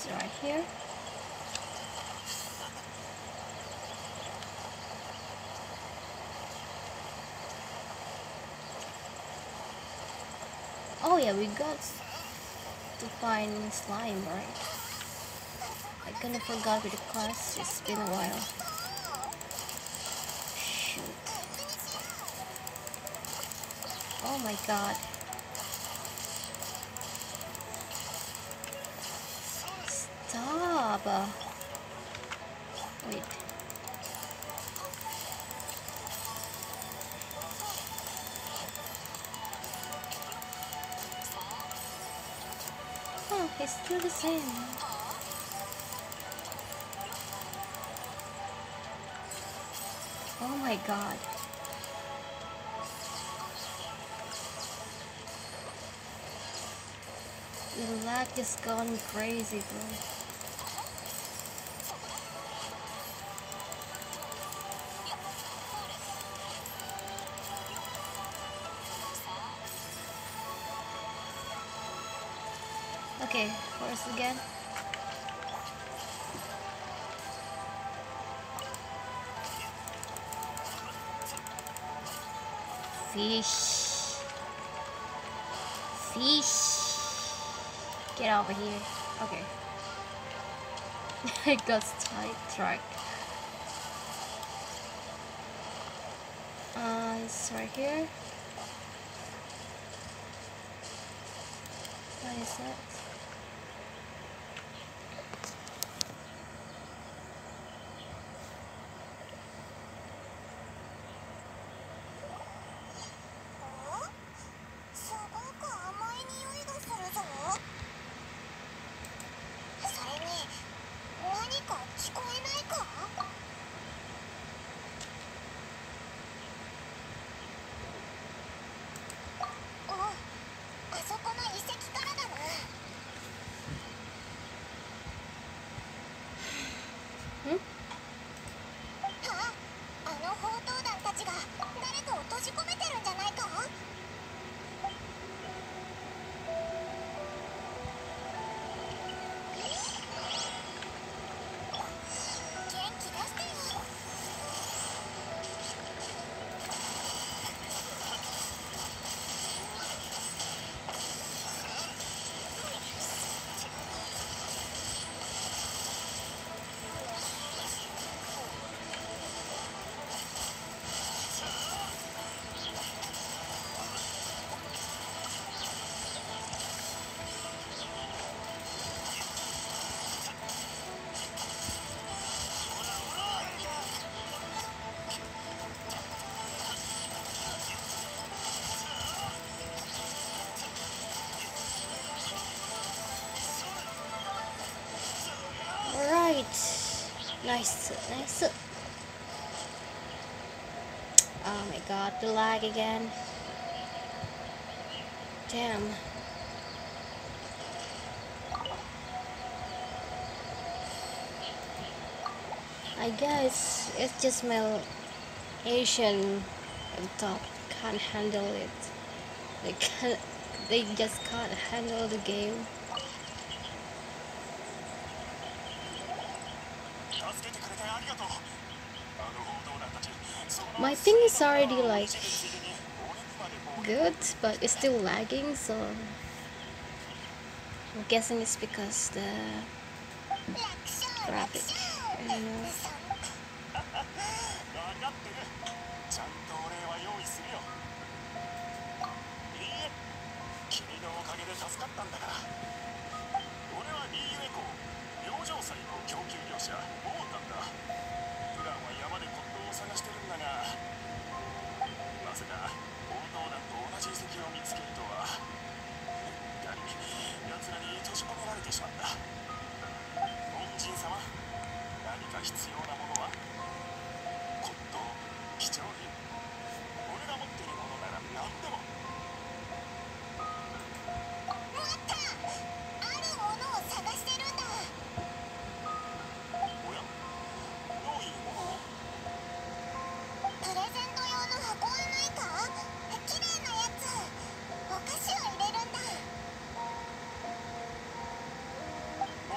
right here. Oh yeah, we got to find slime, right? I kinda forgot with the class. It's been a while. Shoot. Oh my god. Stop! Wait. Oh, it's still the same. Oh my god. The lag is gone crazy, bro. Okay, first again. Fish. Fish. Get over here. Okay. I got sidetracked. It's right here. What is that? Hmm? あの宝刀団たちが誰かを閉じ込めてるんじゃないか。元気出してよ。 Nice, nice. Oh my god, the lag again. Damn. I guess it's just my Asian top can't handle it. They just can't handle the game. My thing is already like good, but it's still lagging, so I'm guessing it's because the graphic. I don't know.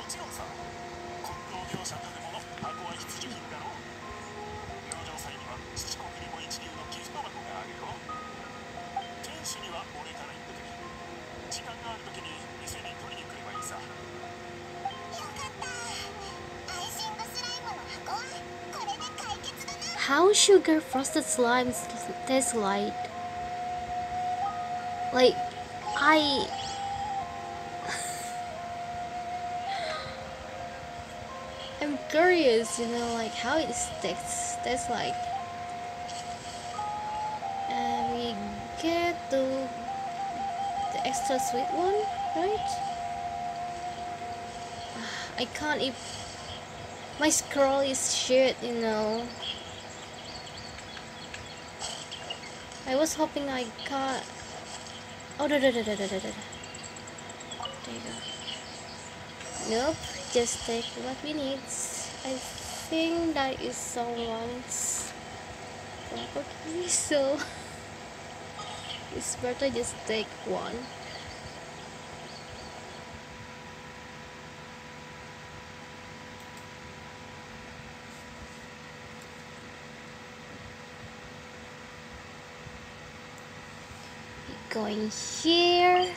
How sugar frosted slimes taste like? Like, I'm curious, like how it tastes like. And we get the extra sweet one, right? I can't eat. My scroll is shit. I was hoping I got. Oh, da. There you go. Nope, just take what we need. I think that is someone's property, so it's better just take one. Going here.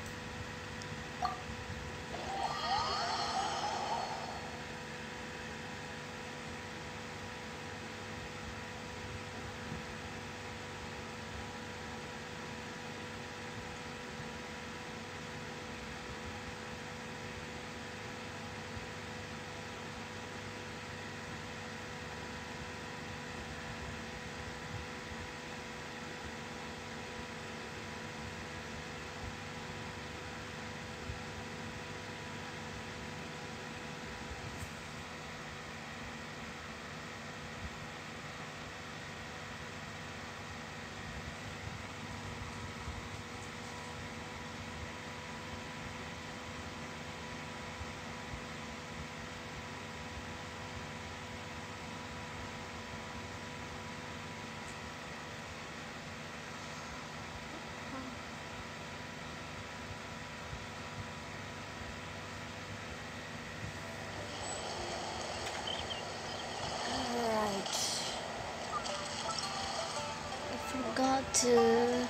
Got to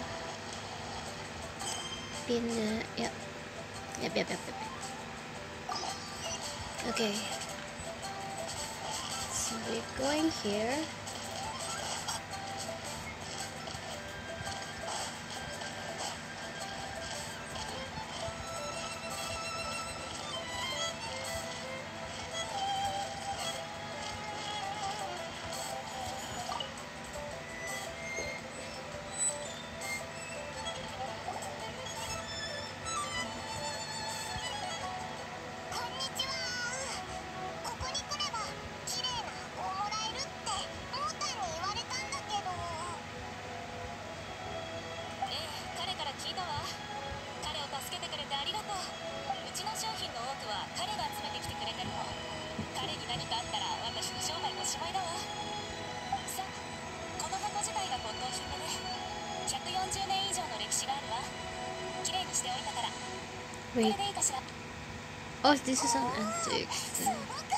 pin the yep. Okay, so we're going here. Wait. Oh, this is an antique thing.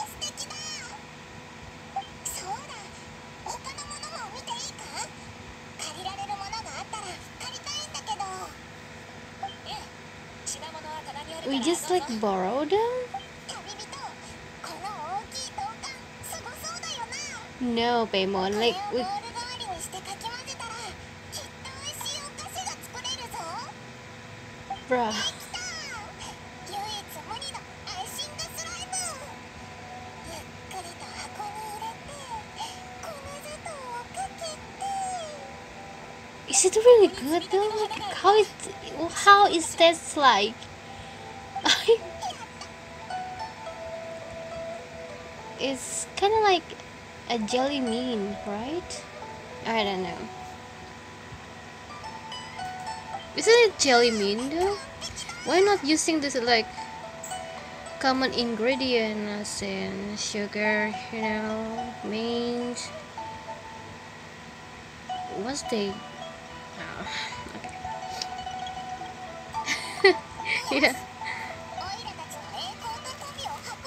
We just like borrow them? No, Paimon, like we. Bruh. Is it really good though? Like, how is this like? It's kind of like a jelly bean, right? I don't know. Isn't it jelly bean though? Why not using this like common ingredient as in sugar, mint? What's the okay. Yeah.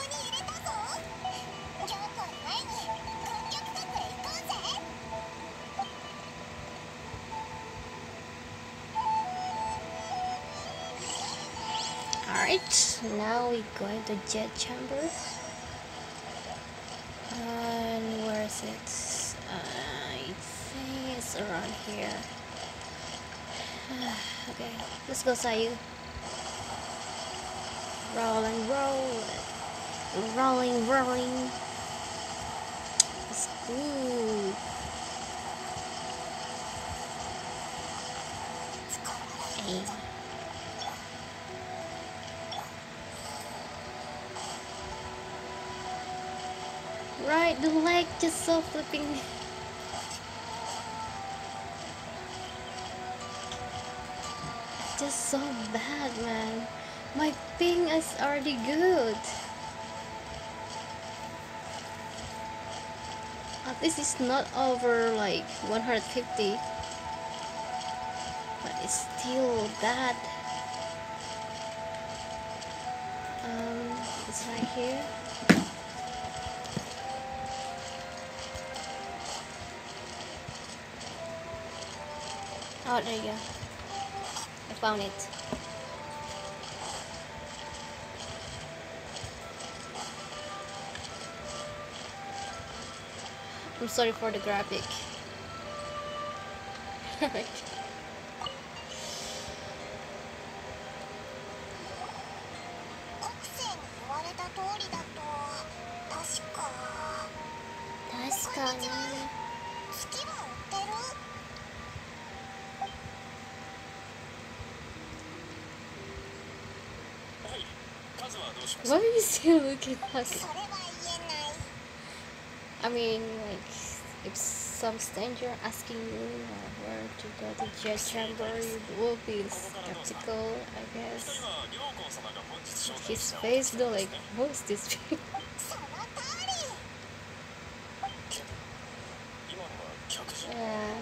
Alright, now we go to jet chamber. And where is it? I think it's around here. Okay, let's go, Sayu. Roll and roll. Rolling, rolling. Let's go. Aim. Right, the leg just so flipping. Just so bad, man. My ping is already good. At least it's not over like 150. But it's still bad. It's right here. Oh, there you go. I found it. I'm sorry for the graphic. Why are you still looking like? I mean, like, if some stranger asking you where to go to jet chamber, you will be skeptical, I guess. His face, though, like, what is this? Yeah.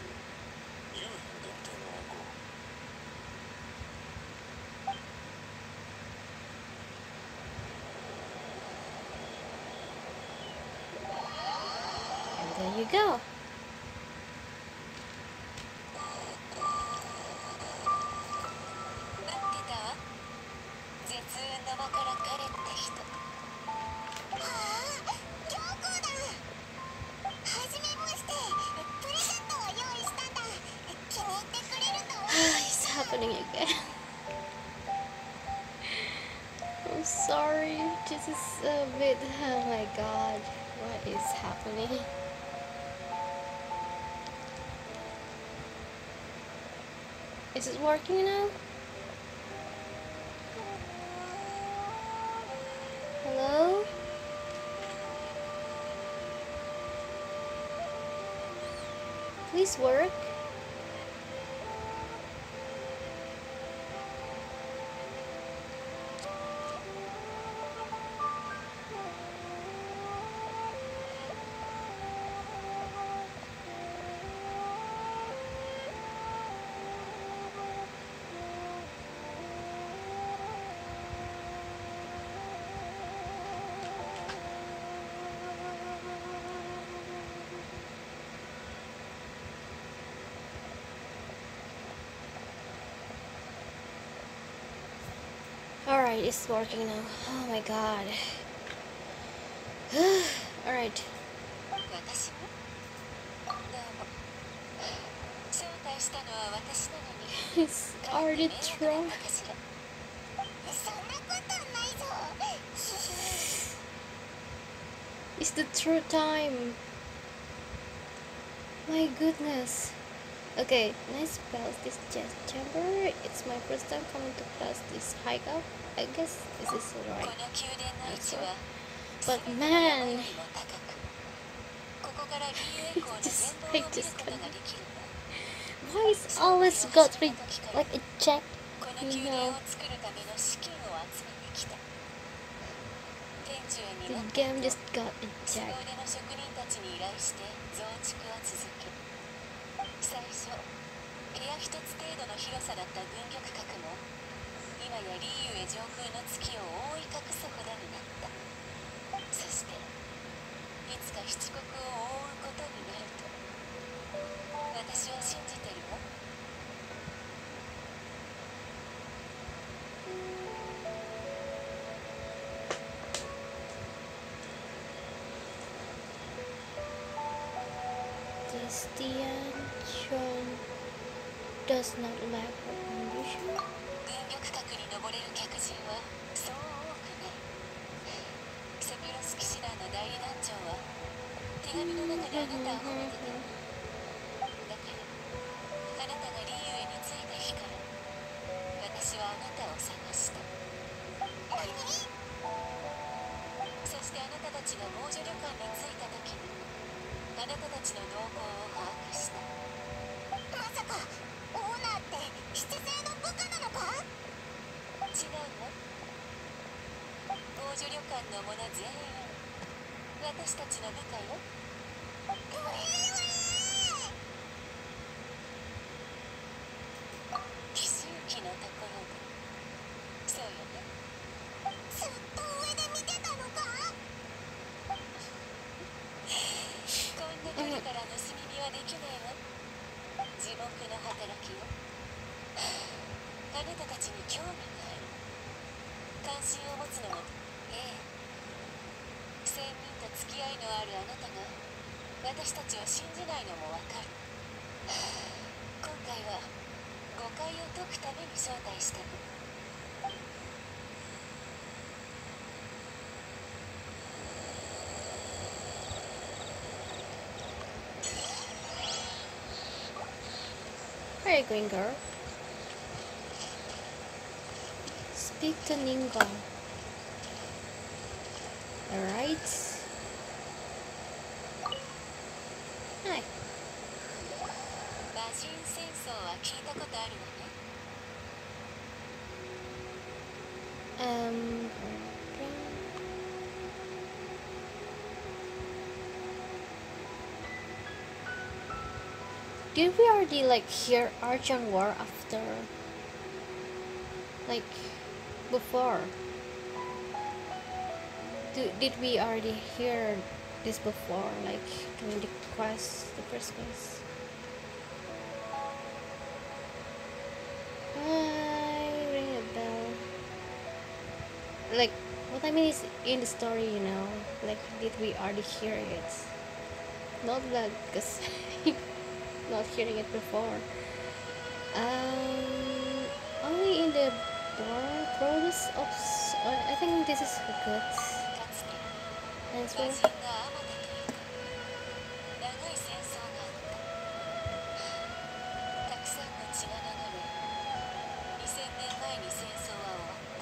There you go. It's happening again. I'm sorry. This is a bit. Oh my god. What is happening? Is it working now? Hello? Please work. Alright, it's working now. Oh my god. Alright. It's already thrown. It's the third time. My goodness. Okay, nice pass this jet chamber. It's my first time coming to class this hike up. I guess this is the right answer. But man, I just can't. Why is always got like a check? You know, the game just got a check. 最初部屋一つ程度の広さだった軍玉閣も今やリーユへ上空の月を覆い隠すほどになった。そしていつか七国を覆うことになると私は信じてるわ。 Christian John does not lack her ambition. 軍玉閣に登れる客人はそう多くない。セピロス騎士団の代理団長は手紙の中であなたを褒めてた。だからあなたがリーウェに着いた日から私はあなたを探した。何？そしてあなたたちが防除旅館に着いた時にあなたたちの動向を把握した。まさかオーナーって七星の部下なのか？違うわ。防除旅館の者全員私たちの部下よ。奇襲機のところで。そうよね。ずっと上で見てたのか？こんな距離から盗み見はできないわ。地獄の働きよ。あなたたちに興味がある。関心を持つのもええ。仙人と付き合いのあるあなたが私たちを信じないのもわかる。今回は誤解を解くために招待したの。 Where are you going, girl? Speak to Ningal. Alright. Hi. 魔人戦争は聞いたことあるわね。 Did we already like hear Archon War after, like, before? Did we already hear this before, like during the quest, the first quest? I ring a bell. Like, what I mean is in the story, you know, like, did we already hear it? Not that, because not hearing it before. Only in the Brothers of. I think this is good. かつて And 魔 so, 人があまたというか長い戦争があった。たくさんの血が流れ2000年前に戦争は終わった。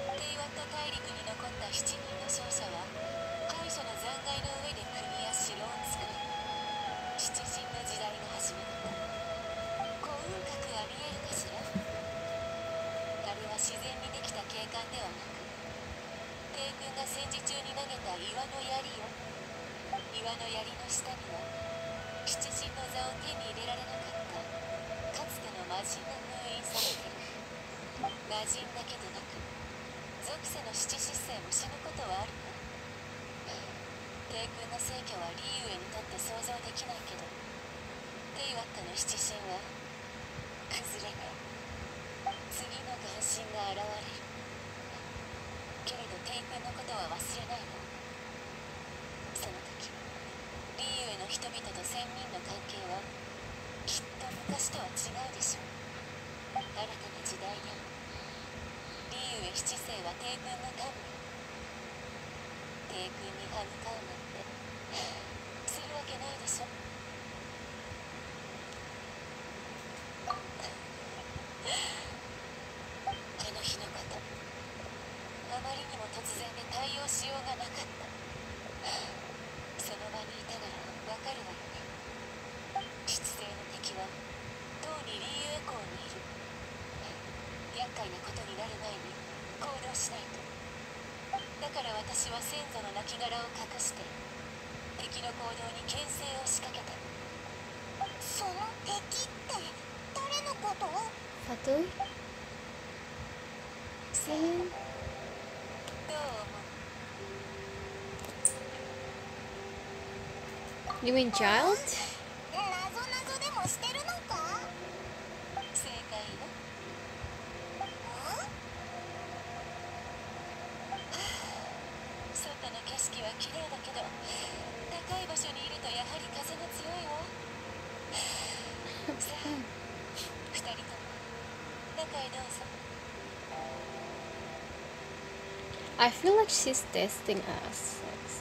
テイワット大陸に残った7人の勝者は敗者の残骸の上で国や城を作り七人の時代が始まった。幸運閣は見えるかしら？あれは自然にできた景観ではなく帝君が戦時中に投げた岩の槍よ。岩の槍の下には七人の座を手に入れられなかったかつての魔人が封印されている。魔人だけでなく属性の七失星も死ぬことはあるわ。帝君の逝去はリーウェにとって想像できないけどテイワットの七神は崩れない。次の眼神が現れる。けれど帝君のことは忘れないわ。その時リーウェの人々と仙人の関係はきっと昔とは違うでしょう。新たな時代やリーウェ七世は帝君の民よ。帝君に歯向かうなんてするわけないでしょ。あの日のことあまりにも突然で対応しようがなかった。その場にいたならわかるわよね。七星の敵はとうにリーウェ港にいる。厄介なことになる前に行動しないと。だから私は先祖の亡骸を隠して敵の行動に牽制を仕掛けた。その敵って誰のこと？ Fatoy? さあ、どう思う？ You mean child? 謎々でもしてるのか？正解よ。外の景色は綺麗だけど高い場所にいるとやはり風が強いわ。 さあ二人とも中へどうぞ。 I feel like she's testing us.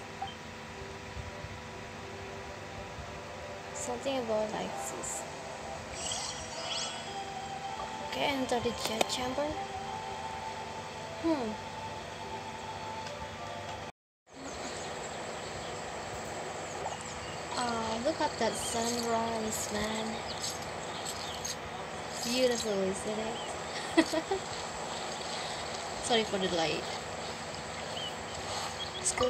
Something about like this. Okay, enter the jet chamber. Oh, look at that sunrise, man. Beautiful, isn't it? Sorry for the light. Let's go.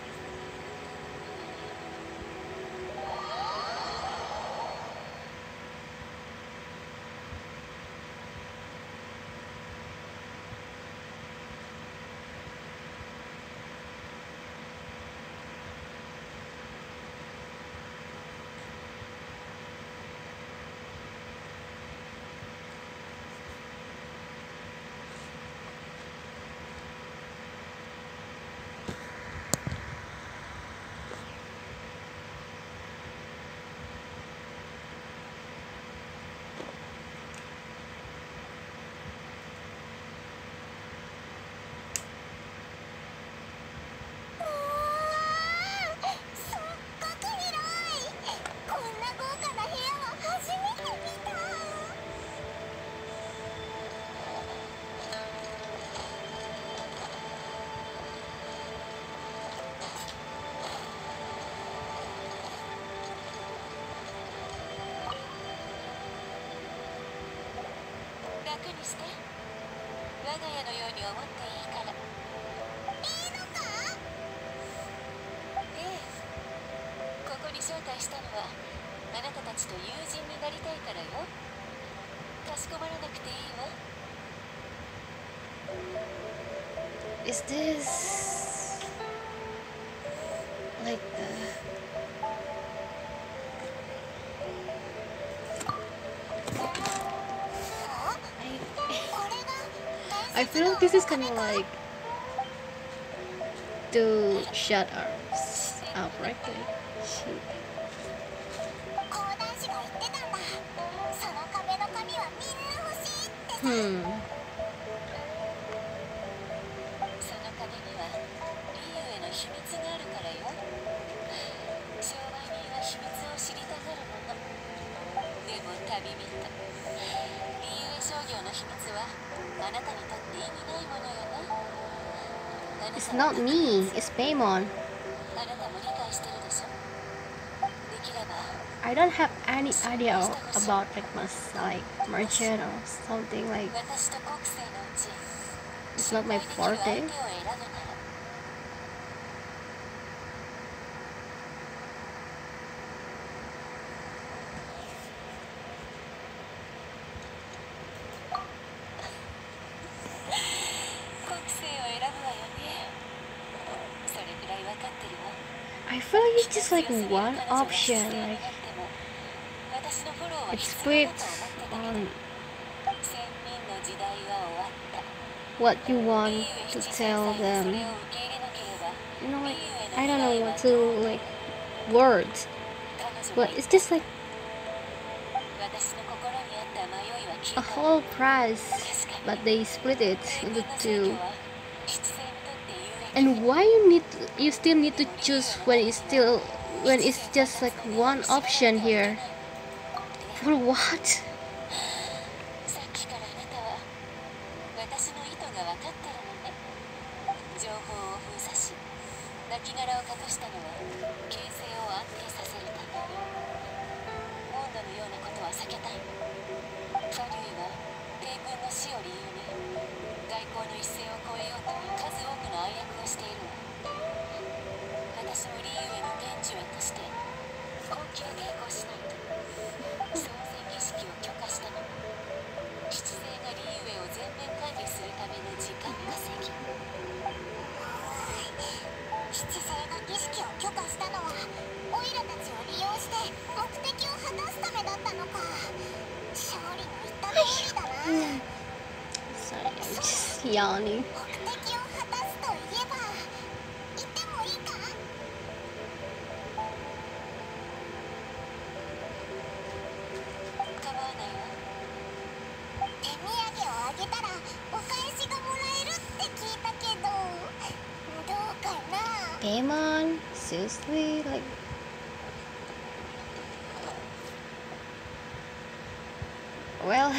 Is this like I feel like this is kind of like to shut us up, right? Shoot. It's not me, it's Paimon. I don't have any idea about like merchant or something like. It's not my forte. I feel like it's just like one option, like it splits on what you want to tell them. You know, like I don't know what to like words, but it's just like a whole price, but they split it into two. And why you still need to choose when it's just like one option here? For what? Sorry, I'm just yawning. Paimon? Seriously? Like, well,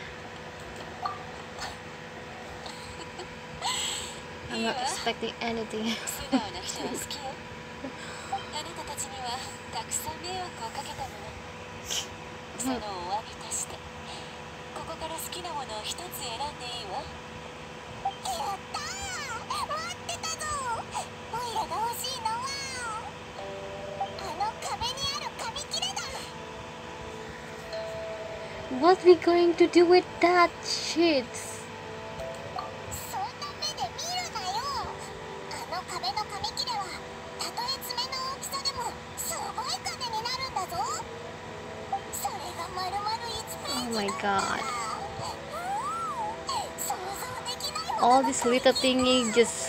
I'm not expecting anything. 素直な人は好きよ。あなたたちにはたくさん迷惑をかけたもの。そのお詫びとして、ここから好きなものを一つ選んでいいわ。やったー！待ってたぞ！オイラが欲しいのはあの壁にある紙切れだ。 What we going to do with that shit? そんな目で見るなよ。あの壁の紙切れはたとえ爪の大きさでもすごい金になるんだぞ。それが丸々1ページ Oh my なんだ。 god. 想像できないほど All の this little thingy just...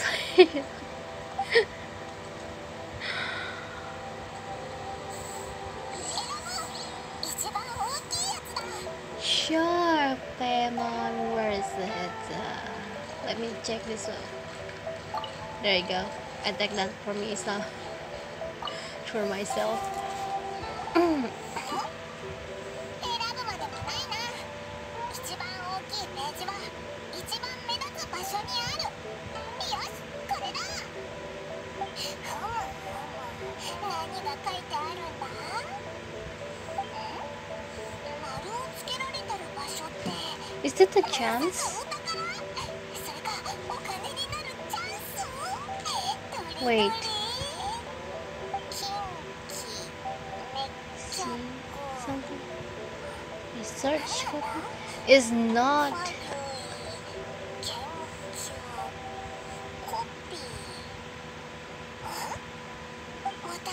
一番大きいやつだ。 Sure, Paimon, where is it? Let me check this one. There you go. I take that for me, so for myself. 選ぶまでもないな。一番大きいページは一番目立つ場所にある。よし、これだ。何が書いてあるんだ？丸をつけられてる場所って Is that a まさ chance? かお宝？それかお金になるチャンス？どれど Wait. れ？近畿めっち See ゃく something? Research is not. 研究コピー。お宝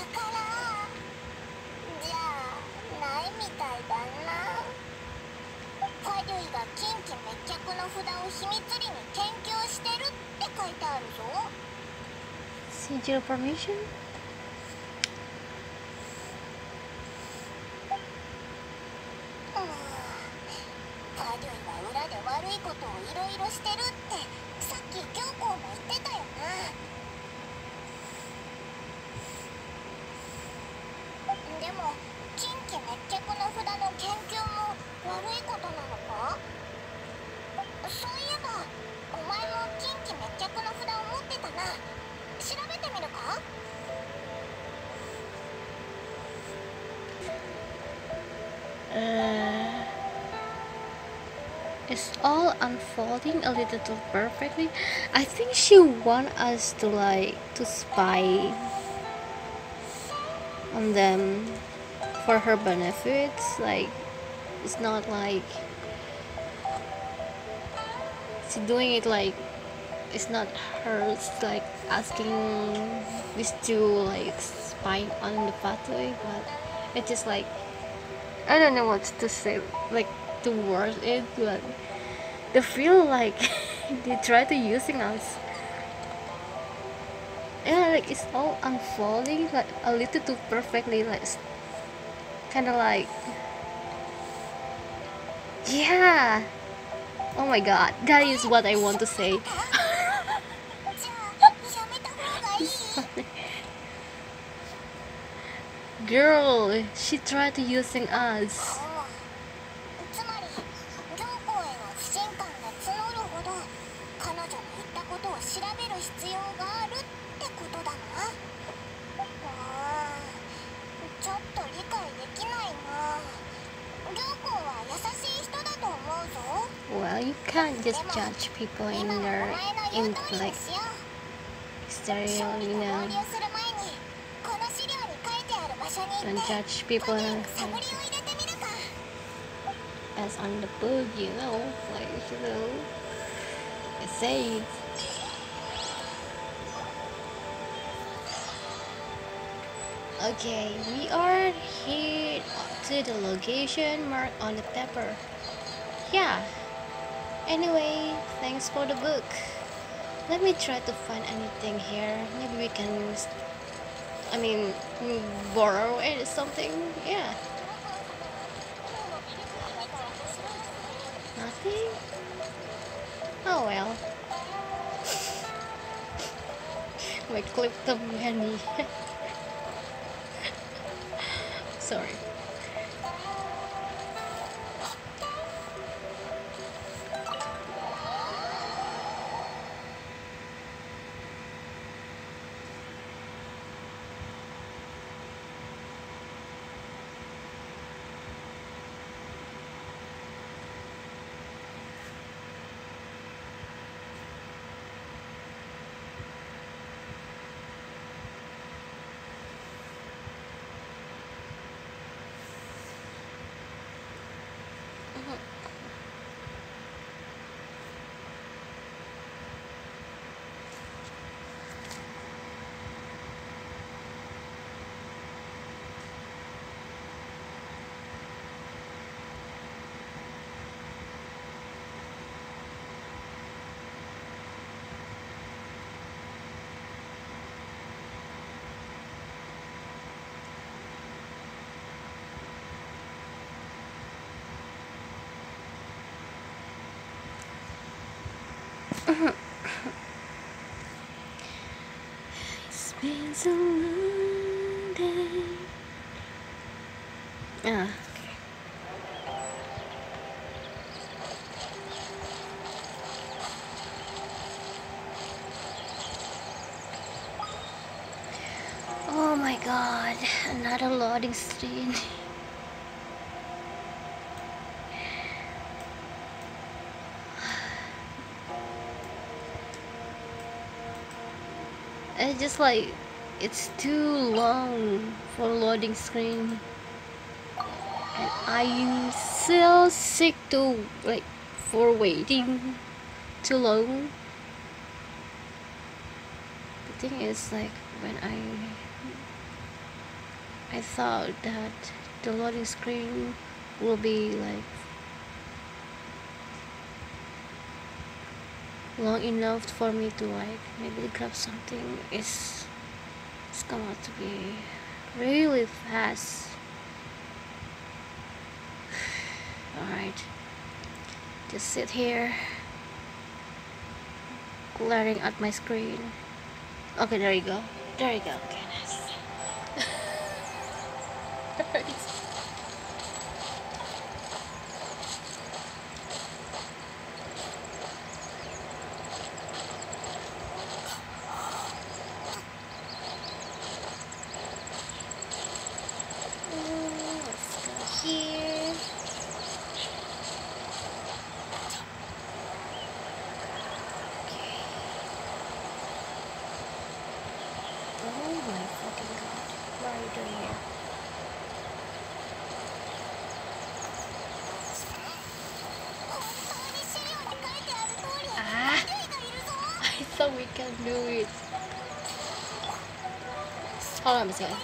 じゃあないみたいだな。ファデュイが近畿滅却の札を秘密裏に研究してるって書いてあるぞ。 Sigil formation? ファデュイは裏で悪いことをいろいろしてるってさっき教皇も言ってたよな。でも近畿滅却の札の研究も悪いことなのか？そういえばお前も近畿滅却の札を持ってたな。調べてみるか？ It's all unfolding a little too perfectly. I think she want us to like to spy on them for her benefits. Like, it's not like she doing it like it's not her. It's like asking these two like spy on the pathway, but it's just like I don't know what to say. Like to word it, but they feel like they try to using us. Yeah, like it's all unfolding like a little too perfectly, like kind of like yeah. Oh my god, that is what I want to say. じゃあやめた方がいい？ Girl, she tried to using us. つまり教皇への不信感が募るほど彼女の言ったことを調べる必要があるってことだな。ちょっと理解できないな。教皇は優しい人だと思うぞ。 Well, you can't just judge people in 今はお their 前の言 in う通り like にしよう。 stereo, 勝利 you と know. 合流する前にこの資料に書いてある場所に Don't 行って judge people とに like かく探りを入れてみるか。 as on the book, you know, like you know, it says. Okay, we are here to the location marked on the paper. Yeah. Anyway, thanks for the book. Let me try to find anything here. Maybe we can, I mean, borrow it or something. Yeah. Nothing? Oh well. My kleptomania. Sorry. It's been so long day. Okay. Oh my god, another loading screen. It's just like it's too long for loading screen, and I'm so sick to for waiting too long. The thing is, like, when I thought that the loading screen will be like long enough for me to like maybe grab something, it's come out to be really fast. Alright, just sit here glaring at my screen. Okay, there you go. There you go. Okay, nice. Let's go here. Oh my fucking god. What are you doing here? Ah! I thought we can do it. Hold on a second.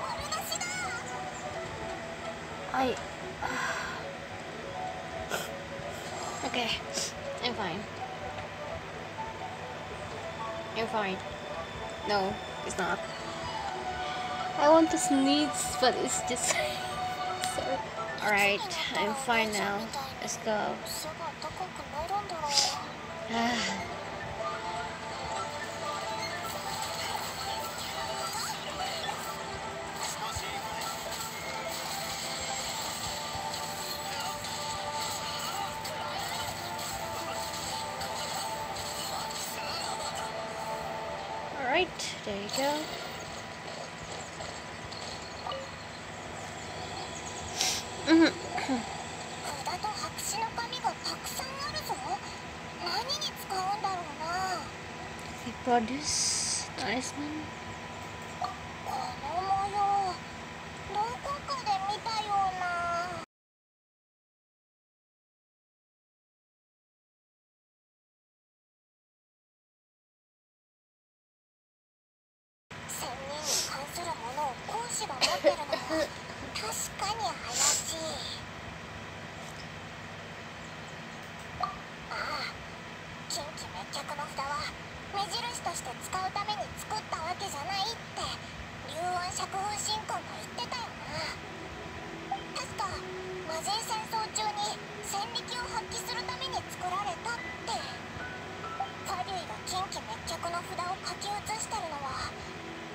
Okay, I'm fine. I'm fine. No, it's not. I want to sneeze, but it's just sorry. Alright, I'm fine now. Let's go. Alright, there you go. They produce talisman.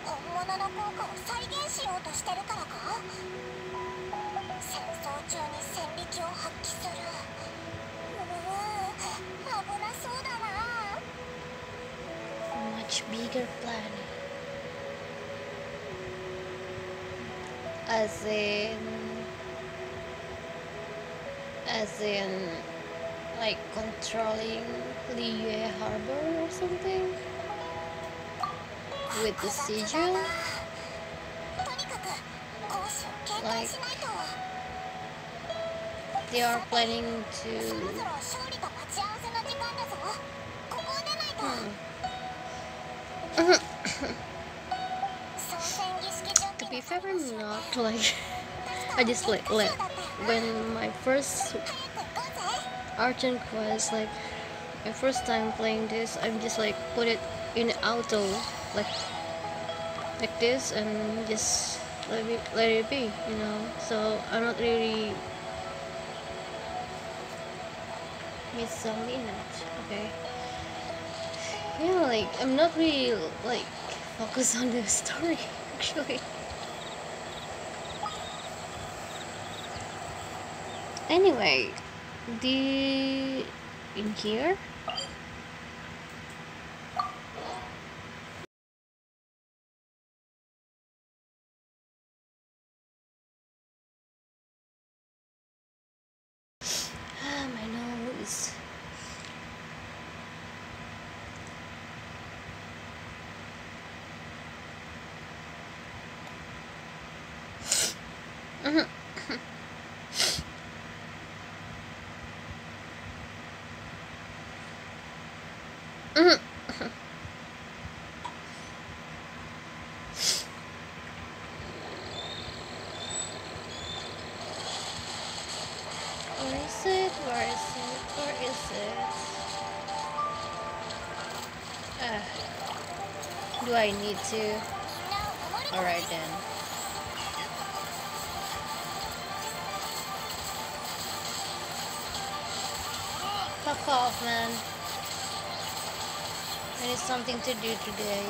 本物の効果を再現しようとしてるからか。戦争中に戦力を発揮する。危なそうだな。 Much bigger plan. As in like controlling Liyue Harbor or something with the sigil. Like they are planning to to be fair, I'm not like I just like when my first Argent quest, like my first time playing this, I'm just like put it in auto like this and just let it be, you know. So I'm not really miss some in it. Okay. Yeah, like I'm not really like focused on the story actually. Anyway, in here. My nose. Where is it? Where is it? Where is it? Do I need to? Alright then. Fuck off, man. I need something to do today.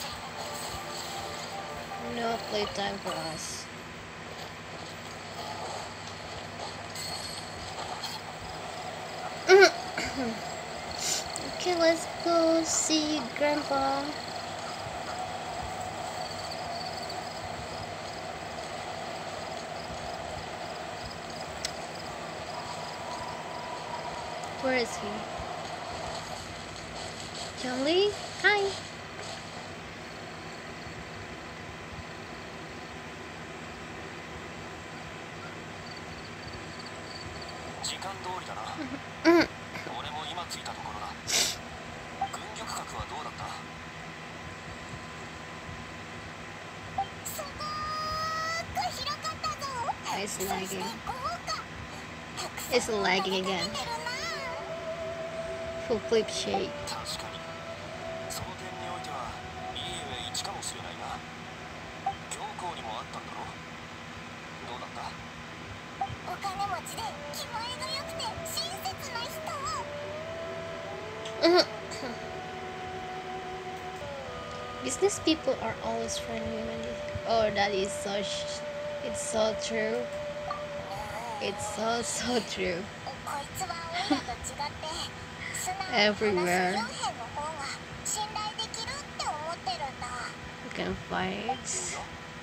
No playtime for us. Okay, let's go see Grandpa. Where is he? Jolly? Hi. It's lagging. It's lagging again. Full flip shake. Business people are always friendly. Oh, that is such. It's so true. It's so true. Everywhere. You can fight.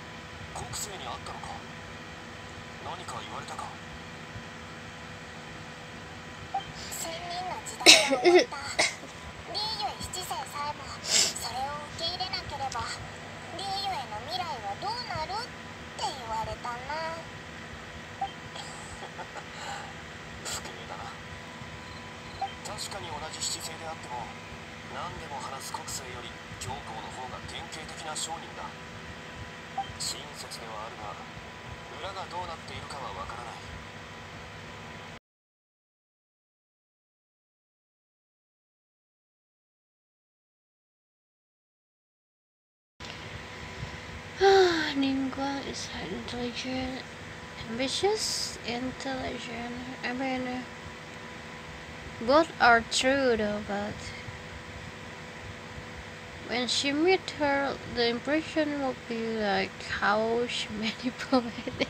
Ningguang is intelligent, ambitious, intelligent. I mean, both are true though, but when she meet her, the impression will be like how she manipulated.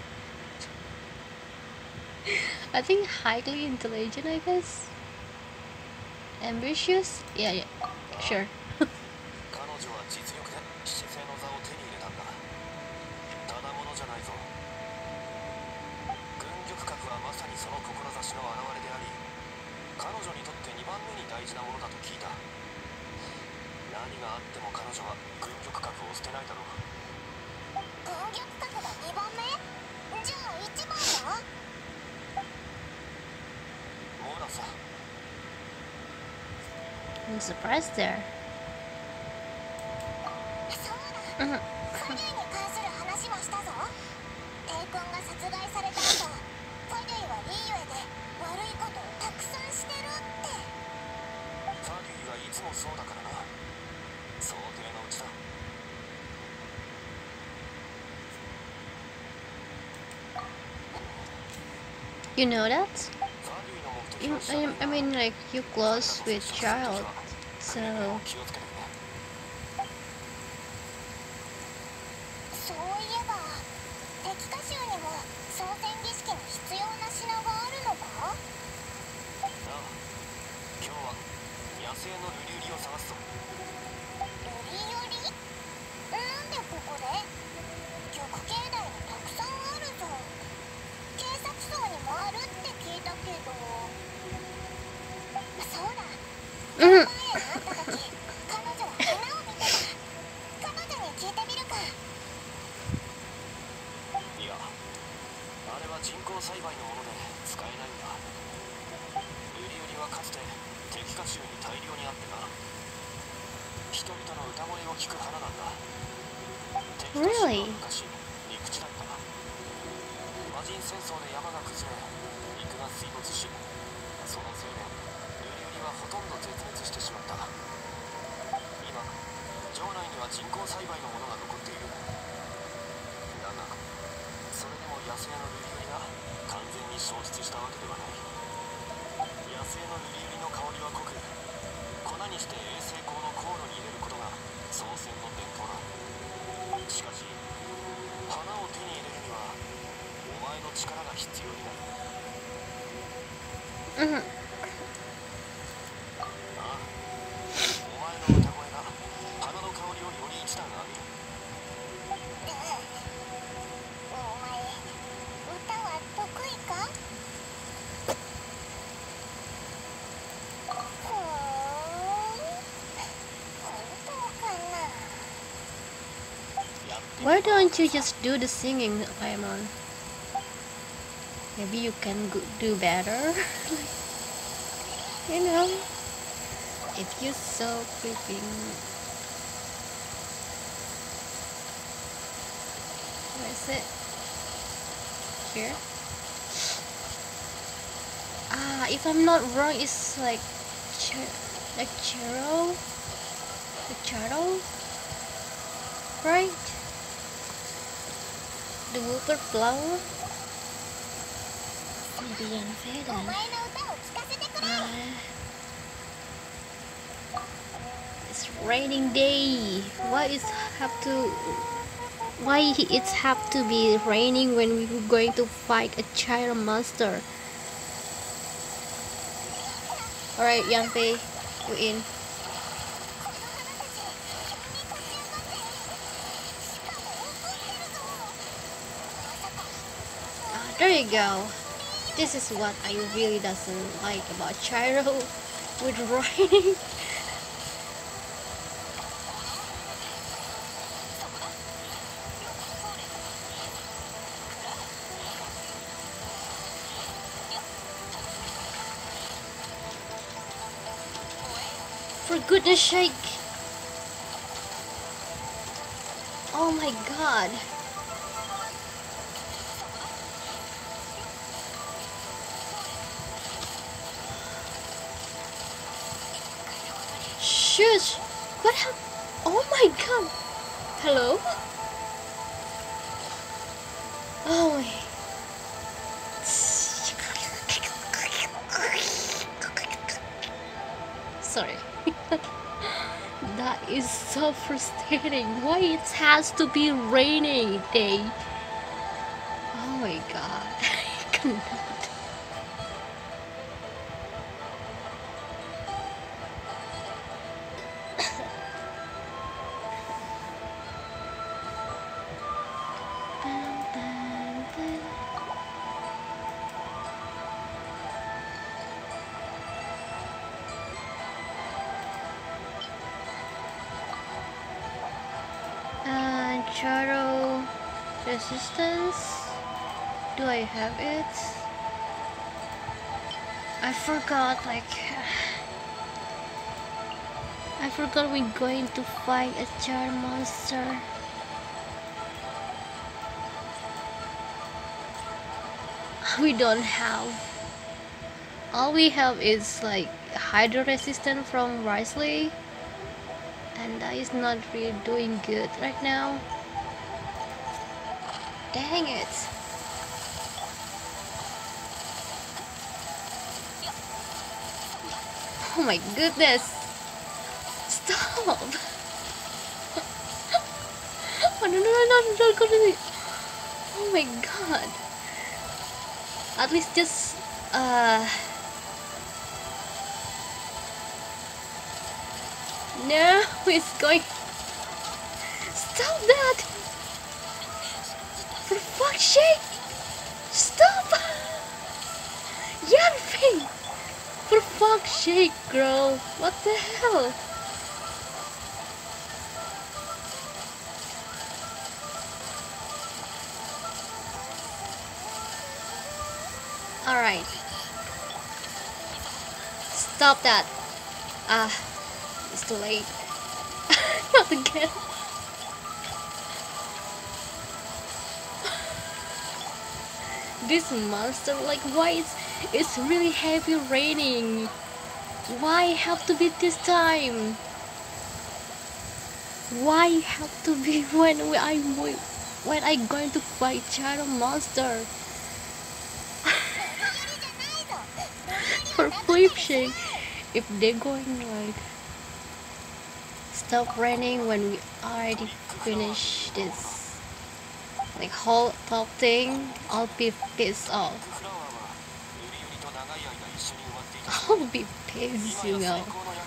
I think highly intelligent, I guess. Ambitious? Yeah, sure. 彼女は実力で姿勢の座を手に入れたんだ。ただものじゃないぞ。軍玉閣はまさにその志の表れであり、彼女にとって2番目に大事なものだと聞いた。何があっても彼女は軍玉閣を捨てないだろう。軍玉閣が2番目？じゃあ1番は？モラさ。 I'm surprised there. そうだ。ファデュイに関する話もしたぞ。帝君が殺害された後、ファデュイはリーユエで悪いことをたくさんしてるって。ファデュイはいつもそうだからな。想定のうちだ。 You know that? I mean, like, you close with child, so... そういえば、敵歌集にも操船儀式に必要な品があるのか？ああ、今日は野生のルリュリを探すぞ。ルリユリ？なんでここで？玉境内にたくさんあるぞ。警察層にもあるって聞いたけど。そうだ。前に会った時、彼女は花を見てた。彼女に聞いてみるか。いや、あれは人工栽培のもので使えないんだ。ウリウリはかつて敵歌集に大量にあってな。人々の歌声を聞く花なんだ。敵歌集は昔陸地だった。魔人戦争で山が崩れ、陸が水没し、そのせいでウリウリはほとんど絶滅してしまった。今、城内には人工栽培のものが残っている。だが、それでも野生のルリユリが完全に消失したわけではない。野生のルリユリの香りは濃く、粉にして衛星光の航路に入れることが操船の伝統だ。しかし、花を手に入れるにはお前の力が必要になる。ああ、お前の歌声が花の香りをより一段上げる。お前、歌は得意か？本当かな。 Why don't you just do the singing, Paimon? Maybe you can do better. You know, if you're so creeping. Where is it? Here? Ah, if I'm not wrong, it's like charo, right? The water flower. Maybe unfair. It's raining day. Why it's have to be raining when we're going to fight a child monster? Alright, Yanfei, you in. There you go. This is what I really doesn't like about Chiro with raining. For goodness sake. Oh my god. Shush! What happened? Oh my god! Hello? Oh my... Sorry. That is so frustrating. Why it has to be raining day? Oh my god. I cannot. Charo resistance. Do I have it? I forgot, like I forgot we're going to fight a jar monster. We don't have. All we have is like hydro resistant from Risley, and that is not really doing good right now. Dang it. Oh my goodness. Stop. Oh no. Oh my god. At least just no, it's going. Stop that. For fuck's sake. Stop. Yapping. For fuck's sake, girl. What the hell? Alright. Stop that. It's too late. Not again. This monster, like, why it's really heavy raining? Why have to be this time? Why have to be when I'm going to fight shadow monster? For flip shake, if they're going like stop raining when we already finished this like whole top thing, I'll be pissed off. I'll be pissed, you know.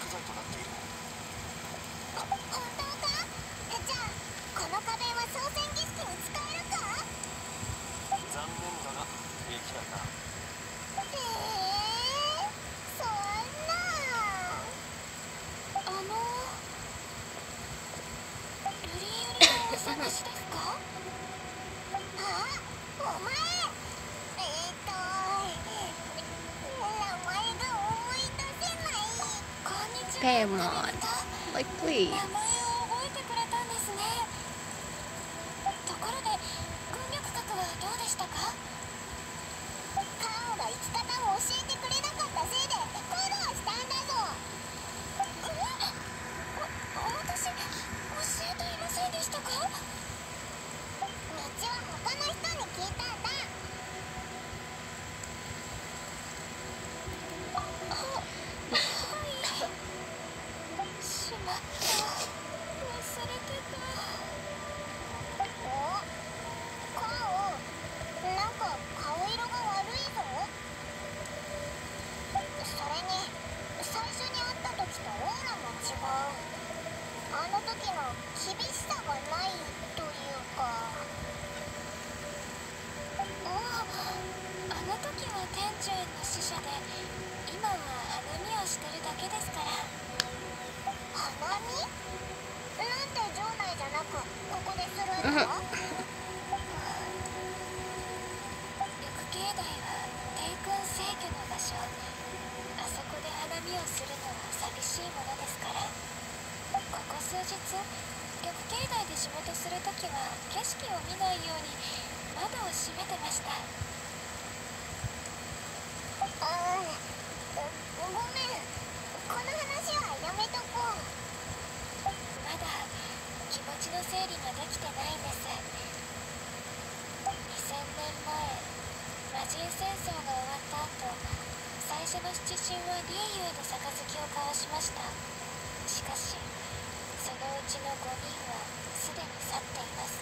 Come on, like please. ちの5人はすでに去っています。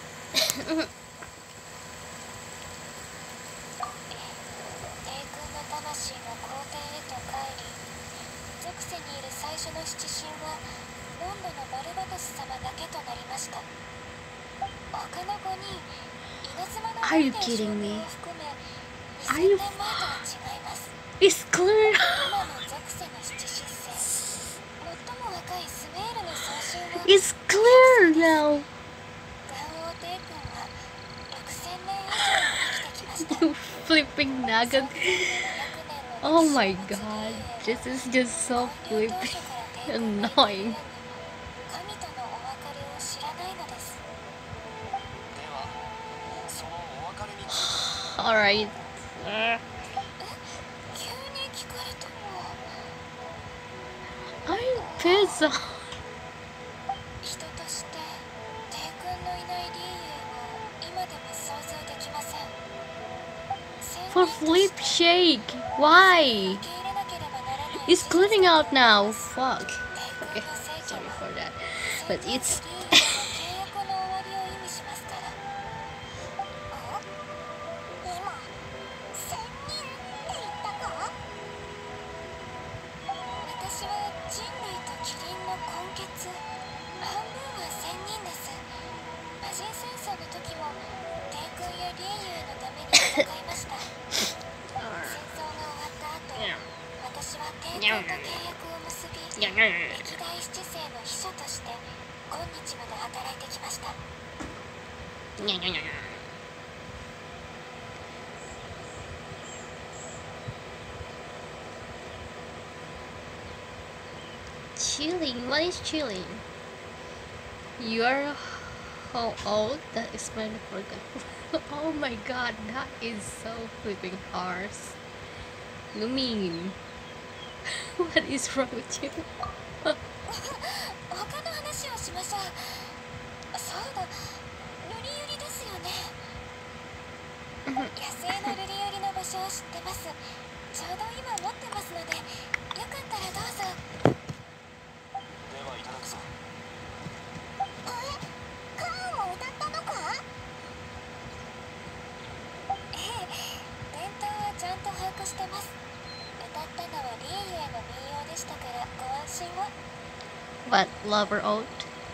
帝君の魂が皇帝へと帰り、属世にいる最初の七神はロンドのバルバトス様だけとなりました。他の5人、稲妻の Are you ロイデン kidding 将 me? 軍を含め Are 2000 you 年前とは違います。 It's clear. 今の属世の七出世、最も若いスメールの総身は It's clear now. ガン王帝君は6000年以上も生きてきました。 Flipping nugget. 3200年の Oh 歴史を my 持つ god. リー This is just so エは flipping 建立当初から帝君がいたゆえ annoying. に神とのお別れを知らないのです。 ではそのお別れについて Alright. 急に聞かれても。 I'm pissed off. 人として帝君のいないリーエを今でも想像できません。 For flip shake. Why? 受け入れなければならない It's clearing out now. Fuck. 帝 Okay. 君の逝去 Sorry は for that. 先 But 日リ it's ーエの契約の終わりを意味しますから。今1000人って言ったか。私は人類とキリンの根血、半分は1000人です。魔人戦争の時も帝君やリーユのために戦いました。戦争が終わった後、私は帝君と契約を結び、歴代七世の秘書として今日まで働いてきました。 chilling. What is chilling? You're how old? That is my forgot. Oh my god, that is so flipping harsh. Lumin. What is wrong with you? 他の話をしましょう。そうだ、ルリユリですよね。野生のルリユリの場所を知ってます。ちょうど今持ってますので、よかったらどうぞ。 ではいただくぞ。 カーンを歌ったのか。ええ、伝統はちゃんと把握してます。歌ったのはリーユへの民謡でしたからご安心を。 What lover old?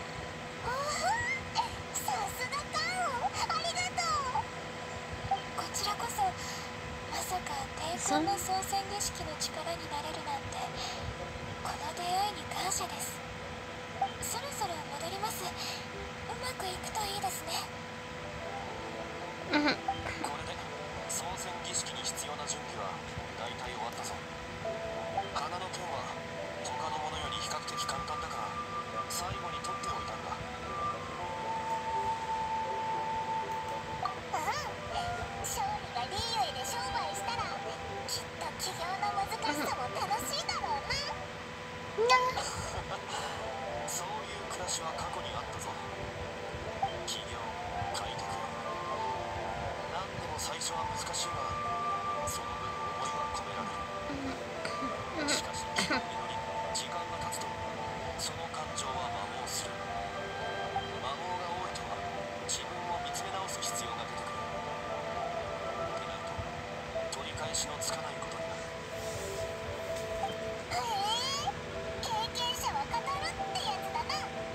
さすがカーン、ありがとう。こちらこそ、まさか帝君の創戦儀式の力になれるなんて、この出会いに感謝です。そろそろ戻ります。うまくいくといいですね。 これで創戦儀式に必要な準備は大体終わったぞ。花の剣は他のものより比較的簡単だから最後に取っておいたんだ。 勝利がリーユエで商売したらきっと起業の難しさも楽しいだろうな。 そういう暮らしは過去にあったぞ。起業、開拓。何でも最初は難しいがその分思いは込められる。しかし軌道に乗り時間が経つとその感情は摩耗する。摩耗が多いと自分を見つめ直す必要が出てくる。ってなると取り返しのつかないことになる。 へえ、経験者は語るってやつだな。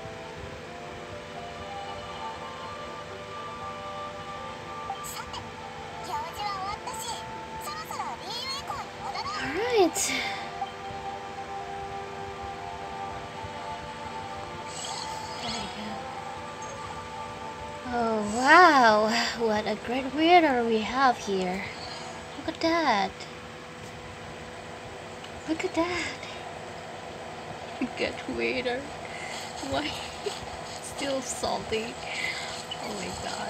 さて、用事は終わったし、そろそろリーユエ港に戻ろう。 Alright. Oh wow, what a great weather we have here. Look at that. Look at that. Good weather. Why? Still salty. Oh my god.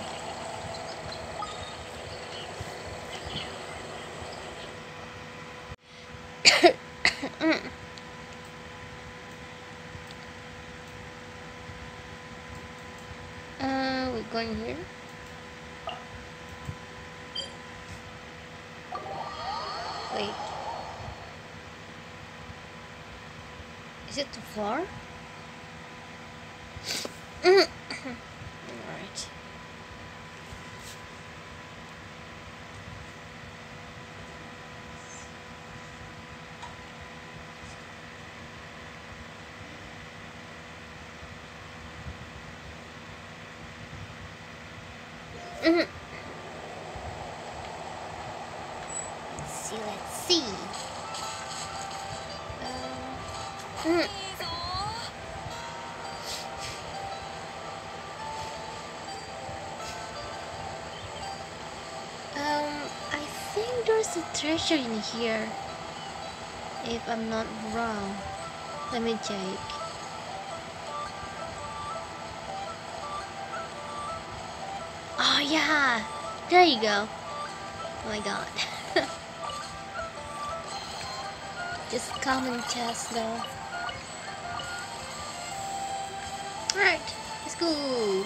We're going here. Wait. Is it too far? Alright. Let's see. I think there's a treasure in here, if I'm not wrong. Let me check. Oh yeah, there you go. Oh my god. Just common chest though. Alright, let's go.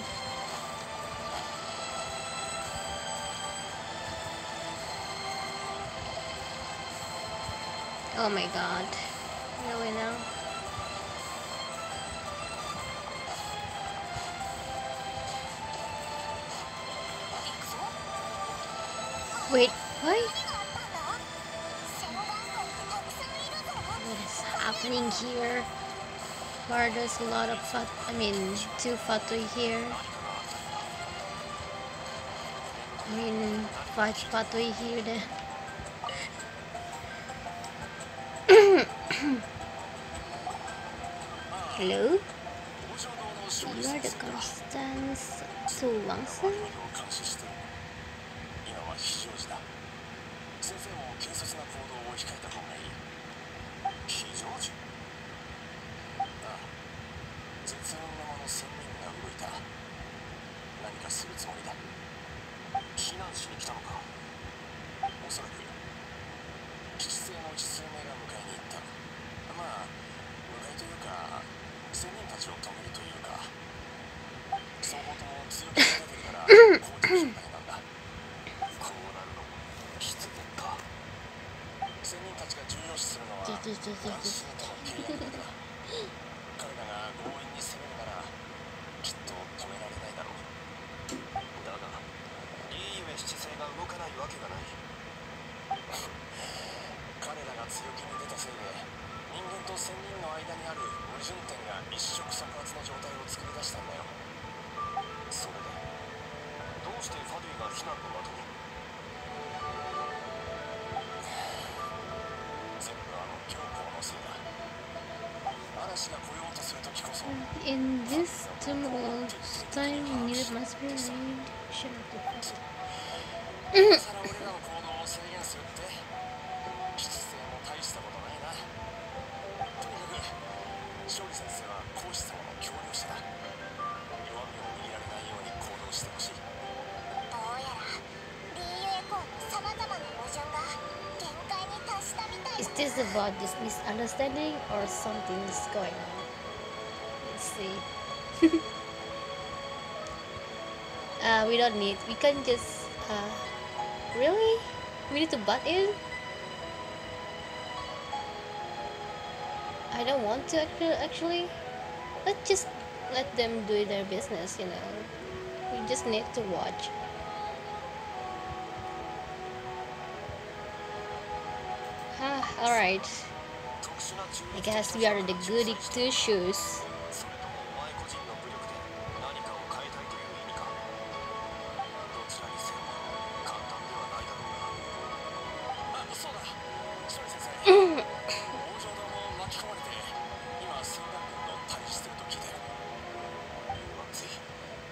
Oh my god. Really now? Wait, what? What is happening here? Why there's a lot of two fatui here? Five fatui here then. Hello? You are the Constance Suwangsan? 先生も軽率な行動を控えた方がいい。非常時。ああ、絶運の間の仙人が動いた。何かするつもりだ。避難しに来たのか。おそらく吉星のうち数名が迎えに行った。まあ迎えというか仙人たちを止めるというか、双方とも強気が出てるから好調状態なんだ。こうなるのも必然か。仙人たちが重要視するのは安心との契約だから。彼らが強引に攻めるならきっと止められないだろう。だがいいゆえ七星が動かないわけがない。彼らが強気に出たせいで人間と仙人の間にある矛盾点が一触即発の状態を作り出したんだよ。それでどうしてファデュイが避難の的に。全部あの教皇のせいだ。嵐が来ようとするときこそ In this tumult, time needed must be made. Shut up. 今さら俺らの行動を制限するって七星も大したことないな。とにかく勝利先生は孔子様の協力者だ。弱みを握られないように行動してほしい。 どうやら DU エコーの様々な矛盾が限界に達したみたい Is だ。 this about this misunderstanding or something is going on? Let's see. We don't need. We can just. Really? We need to butt in? I don't want to actually. Let's just let them do their business, you know. We just need to watch. Alright. I guess we are the goody two shoes. それともお前個人の武力で何かを変えたいという意味か。どちらにせよ簡単ではないだろうな。あ、そうだ。勝利先生。王城堂も巻き込まれて今戦乱軍の対峙してると聞いてる。まずい。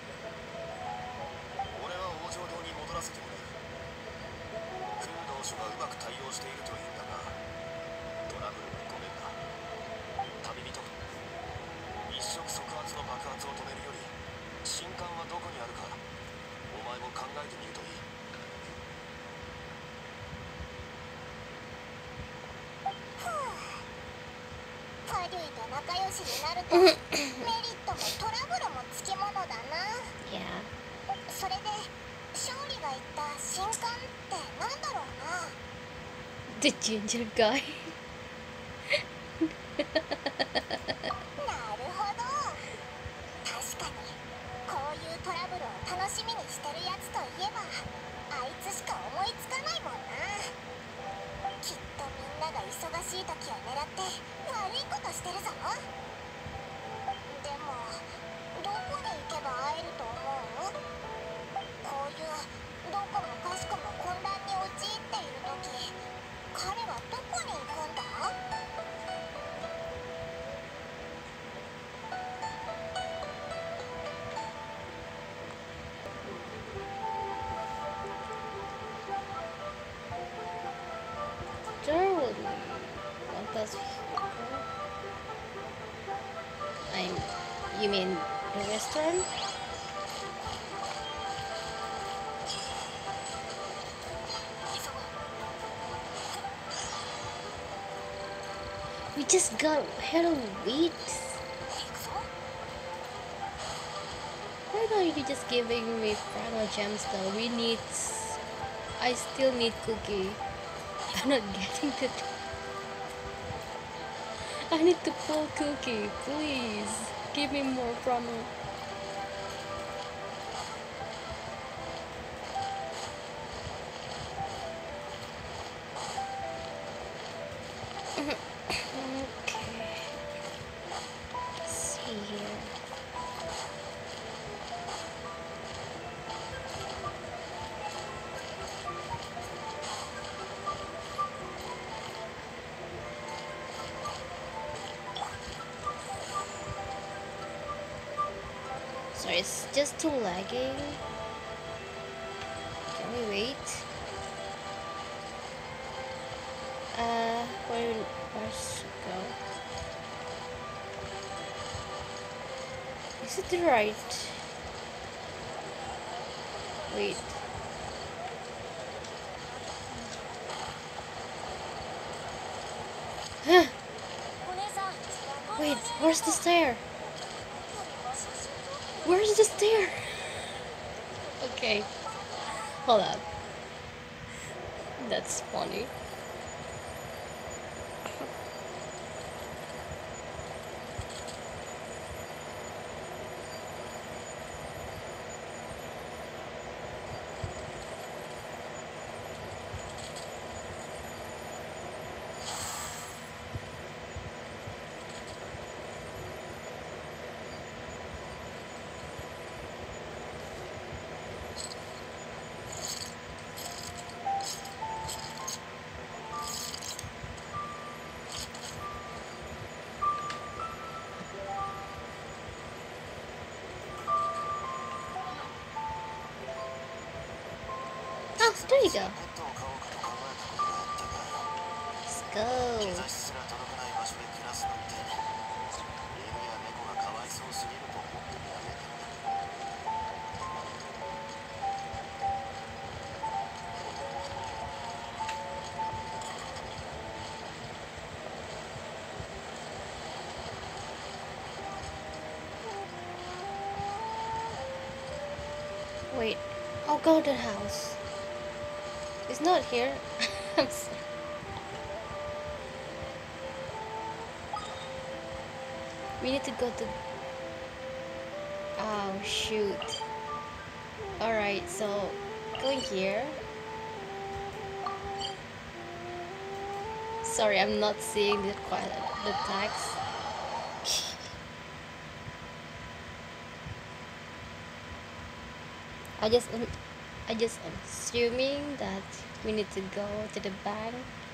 俺は王城堂に戻らせてもらう。空同書がうまく対応しているといいんだが、トラブルはごめんだ。旅人、一触即発の爆発を止めるより神官はどこにあるかお前も考えてみるといい。 ファデュイと仲良しになるとメリットもトラブルもつきものだな。 Yeah. それで勝利が言った神官ってなんだろうな。 The ginger guy. なるほど。確かにしみにしてるやつといえばあいつしか思いつかないもんな。きっとみんなが忙しい時を狙って悪いことしてるぞ。でもどこに行けば会えると思う？こういうどこもかしこも混乱に陥っている時、彼はどこに行くんだ？ There would be what does you mean the restaurant? We just got hello wheat. Why don't you just giving me final gems though? I still need cookie. I'm not getting the. I need to pull cookie, please. Give me more promo. Okay. Let's see here. Sorry, it's just too lagging. Can we wait? Where's it go? Is it right? Wait. Huh. Wait, where's the stair? Where's the stair? Okay. Hold up. That's funny. Oh, there you go. Let's go. Wait, I'll go to the house. It's not here. I'm sorry. We need to go to. Oh shoot. Alright, so going here. Sorry, I'm not seeing the text. I just assuming that we need to go to the bank.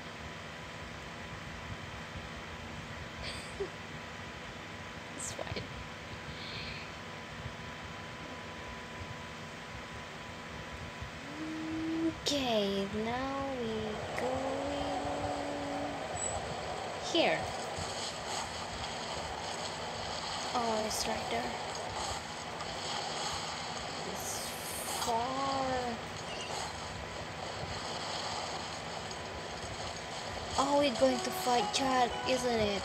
It's fine. Okay, now we going here. Oh, it's right there. It's far. Oh, we're going to fight Chad, isn't it?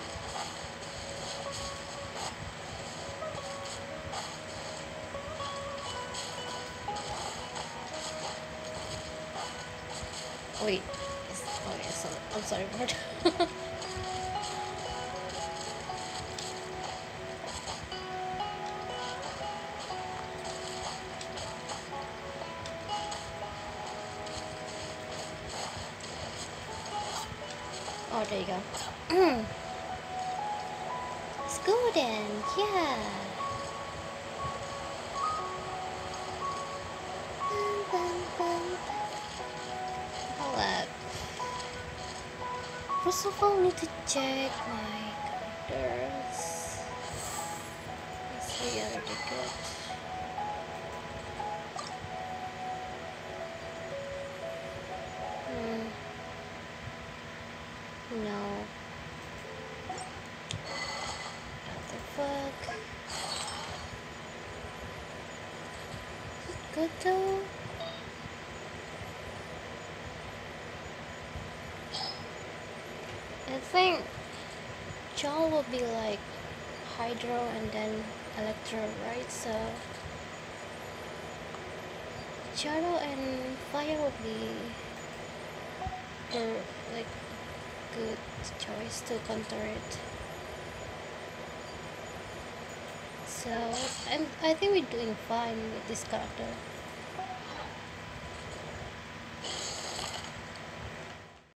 Wait. Okay, so I'm sorry about that. Oh, there you go. Let's go then. Yeah. Hold up. First of all, I need to check my characters. It's really good. No. What the fuck? Is it good though? I think John will be like Hydro and then Electro, right? So Shadow and Fire will be like good choice to counter it. So I think we're doing fine with this character.